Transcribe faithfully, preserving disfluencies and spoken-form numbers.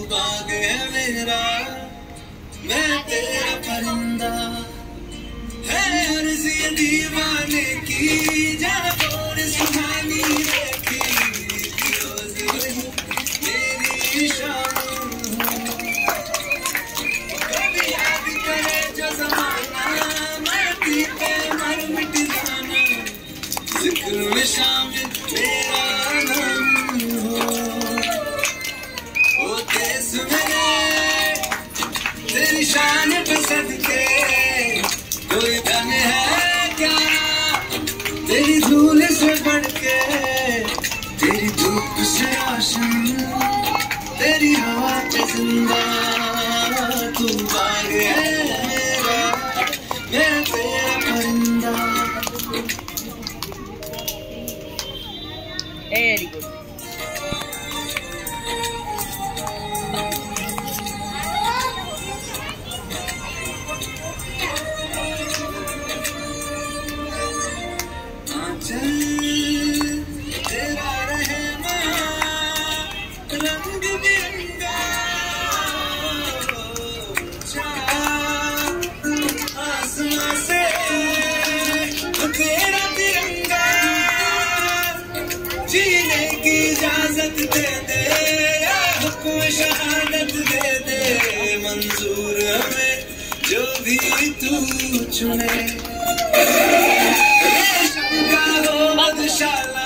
बाग है मेरा, मैं तेरा परिंदा है। अर्ज़ ये दीवाने की जहाँ और सुहानी देखी, रोज़ वही मेरी शाम। कभी याद करे जो ज़माना, मरती पे मर मिट जाना, जिक्र में शामिल मेरा नाम हो। ओ देश मेरे तेरी शान पे सदके, कोई धन है क्या तेरी धूल से बढ़ के, तेरी धूप से रोशन, तेरी हवा पे जिंदा, तू बाग है मेरा, मैं तेरा परिंदा। Very good. तेरा रहना रंग बिरंगा, आसमां से तेरा तिरंगा, जीने की इजाजत दे दे, हुक्म शहादत दे दे, मंजूर हमें जो भी तू चुने। शाला